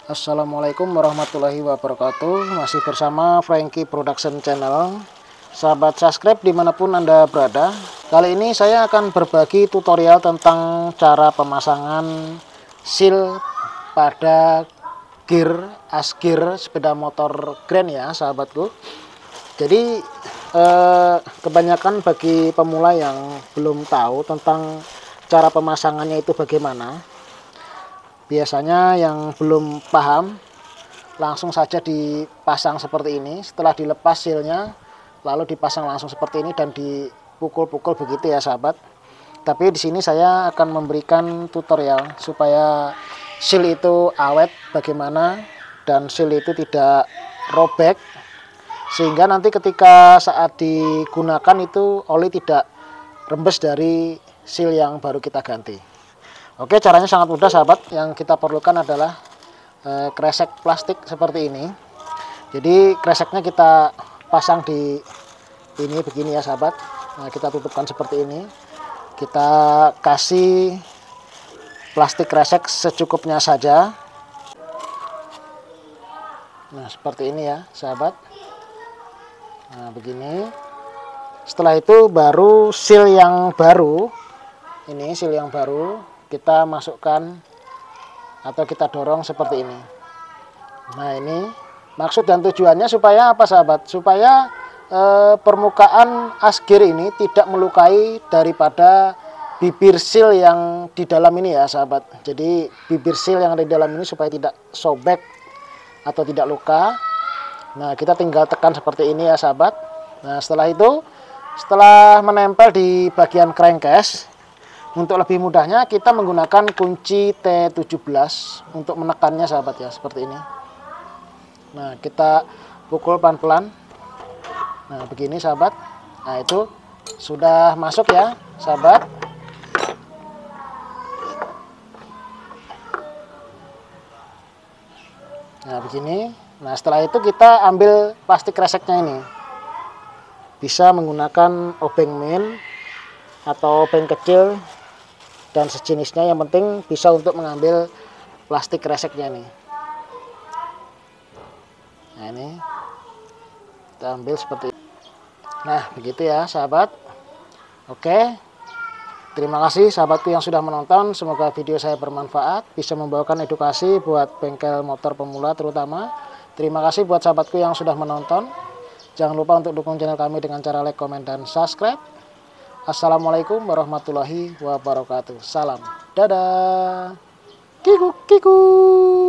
Assalamualaikum warahmatullahi wabarakatuh. Masih bersama Franky Production Channel. Sahabat subscribe dimanapun Anda berada. Kali ini saya akan berbagi tutorial tentang cara pemasangan seal pada gear asgear sepeda motor Grand ya sahabatku. Jadi kebanyakan bagi pemula yang belum tahu tentang cara pemasangannya itu bagaimana. Biasanya yang belum paham langsung saja dipasang seperti ini. Setelah dilepas sealnya lalu dipasang langsung seperti ini dan dipukul-pukul begitu ya sahabat. Tapi di sini saya akan memberikan tutorial supaya seal itu awet bagaimana dan seal itu tidak robek, sehingga nanti ketika saat digunakan itu oli tidak rembes dari seal yang baru kita ganti. Oke, caranya sangat mudah sahabat. Yang kita perlukan adalah kresek plastik seperti ini. Jadi kreseknya kita pasang di ini begini ya sahabat. Nah, kita tutupkan seperti ini. Kita kasih plastik kresek secukupnya saja. Nah, seperti ini ya sahabat. Nah, begini. Setelah itu baru seal yang baru. Ini seal yang baru kita masukkan atau kita dorong seperti ini. Nah, ini maksud dan tujuannya supaya apa sahabat? Supaya permukaan asgear ini tidak melukai daripada bibir seal yang di dalam ini ya sahabat. Jadi bibir seal yang ada di dalam ini supaya tidak sobek atau tidak luka. Nah, kita tinggal tekan seperti ini ya sahabat. Nah, setelah itu, setelah menempel di bagian crankcase, untuk lebih mudahnya kita menggunakan kunci T17 untuk menekannya sahabat ya, seperti ini. Nah, kita pukul pelan-pelan. Nah, begini sahabat. Nah, itu sudah masuk ya sahabat. Nah, begini. Nah, setelah itu kita ambil plastik kreseknya ini. Bisa menggunakan obeng min atau obeng kecil dan sejenisnya, yang penting bisa untuk mengambil plastik kreseknya nih. Nah, ini kita ambil seperti ini. Nah, begitu ya sahabat. Oke, terima kasih sahabatku yang sudah menonton. Semoga video saya bermanfaat, bisa membawakan edukasi buat bengkel motor pemula terutama. Terima kasih buat sahabatku yang sudah menonton. Jangan lupa untuk dukung channel kami dengan cara like, komen, dan subscribe. Assalamualaikum warahmatullahi wabarakatuh. Salam. Dadah. Kiku kiku.